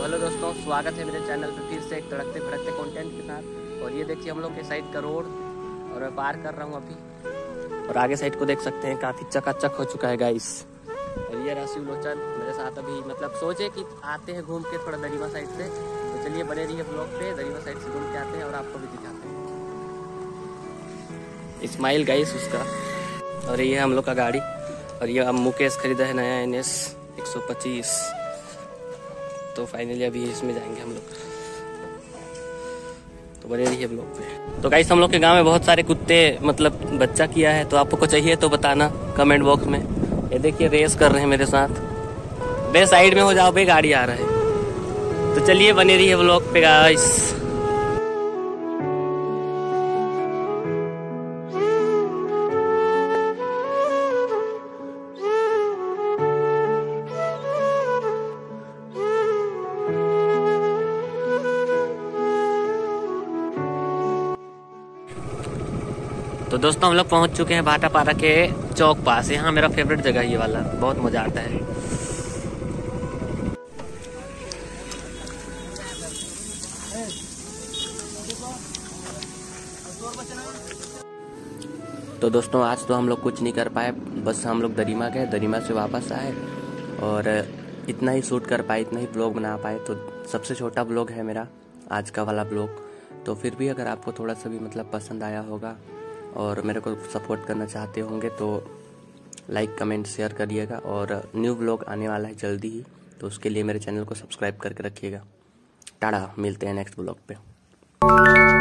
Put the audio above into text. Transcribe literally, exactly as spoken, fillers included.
तो हेलो दोस्तों, स्वागत है मेरे चैनल पे फिर से एक तड़कते भड़कते कंटेंट के साथ। और ये देखिए हम लोग के साइड का रोड, और मैं पार कर रहा हूँ अभी। और आगे साइड को देख सकते हैं, काफ़ी चकाचक हो चुका है गाइस। और ये रहा शिवलोचन मेरे साथ अभी, मतलब सोचे कि आते हैं घूम के थोड़ा दरिमा साइड से। तो चलिए बने रहिए ब्लॉग पे, दरिमा साइड से घूम के आते हैं और आपको भी दिखाते हैं। इस्माइल गाइस उसका, और ये हम लोग का गाड़ी। और ये अब मुकेश खरीदा है नया एन एस एक सौ पच्चीस। तो फाइनली अभी इसमें जाएंगे हम लोग, तो बने रहिए ब्लॉग पे। तो गाइस हम लोग के गांव में बहुत सारे कुत्ते मतलब बच्चा किया है, तो आपको चाहिए तो बताना कमेंट बॉक्स में। ये देखिए रेस कर रहे हैं मेरे साथ। बे साइड में हो जाओ बे, गाड़ी आ रहा है। तो चलिए बने रहिए ब्लॉग पे गाइस। तो दोस्तों हम लोग पहुंच चुके हैं भाटापारा के चौक पास। यहाँ मेरा फेवरेट जगह है ये वाला, बहुत मजा आता है। तो दोस्तों आज तो हम लोग कुछ नहीं कर पाए, बस हम लोग दरिमा गए, दरिमा से वापस आए और इतना ही शूट कर पाए, इतना ही ब्लॉग बना पाए। तो सबसे छोटा ब्लॉग है मेरा आज का वाला ब्लॉग। तो फिर भी अगर आपको थोड़ा सा भी मतलब पसंद आया होगा और मेरे को सपोर्ट करना चाहते होंगे तो लाइक कमेंट शेयर करिएगा। और न्यू ब्लॉग आने वाला है जल्दी ही, तो उसके लिए मेरे चैनल को सब्सक्राइब करके रखिएगा। टाटा, मिलते हैं नेक्स्ट ब्लॉग पे।